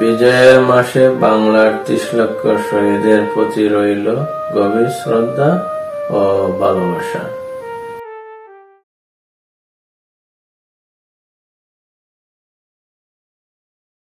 বিজয়ের মাসে বাংলার ৩০ লক্ষ শহীদের প্রতি রইল গভীর শ্রদ্ধা ও ভালোবাসা।